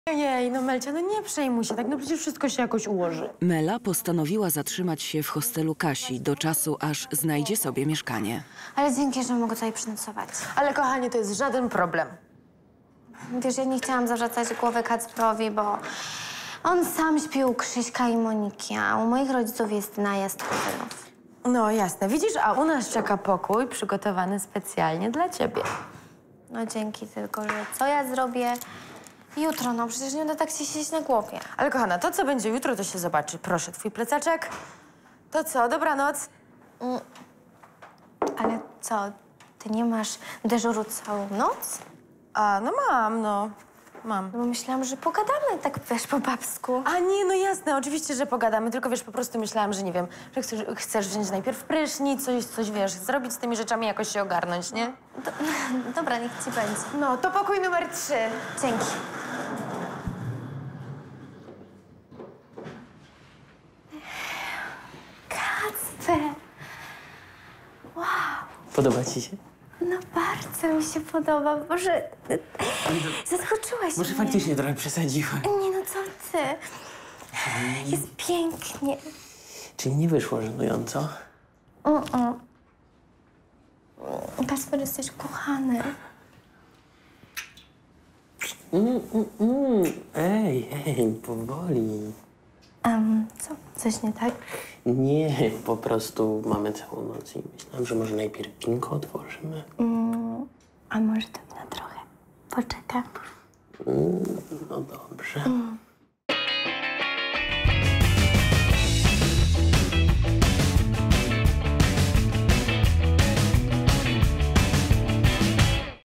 Ojej, no Melcia, no nie przejmuj się tak, no przecież wszystko się jakoś ułoży. Mela postanowiła zatrzymać się w hostelu Kasi do czasu, aż znajdzie sobie mieszkanie. Ale dzięki, że mogę tutaj przenocować. Ale kochanie, to jest żaden problem. Wiesz, ja nie chciałam zawracać głowy Kacprowi, bo on sam śpi u Krzyśka i Moniki, a u moich rodziców jest najazd kuzynów. No jasne, widzisz, a u nas czeka pokój przygotowany specjalnie dla ciebie. No dzięki, tylko że co ja zrobię jutro? No przecież nie będę tak się siedzieć na głowie. Ale kochana, to co będzie jutro, to się zobaczy. Proszę, twój plecaczek. To co, dobranoc. Ale co, ty nie masz dyżuru całą noc? A, no mam. No bo myślałam, że pogadamy tak, wiesz, po babsku. A nie, no jasne, oczywiście, że pogadamy, tylko wiesz, po prostu myślałam, że nie wiem, że chcesz wziąć najpierw prysznic, coś wiesz, zrobić z tymi rzeczami, jakoś się ogarnąć, nie? Dobra, niech ci będzie. No, to pokój numer 3. Dzięki. Kacper! Wow, Podoba ci się? no bardzo mi się podoba. Boże, zaskoczyłaś Może mnie. faktycznie trochę przesadziłem. Nie, no co ty? Jest pięknie. Czyli nie wyszło żenująco? Kacper, jesteś kochany. Ej, powoli. Co? Coś nie tak? Nie, po prostu mamy całą noc i myślałam, że może najpierw kinko otworzymy. A może tak na trochę? Poczekam. No dobrze.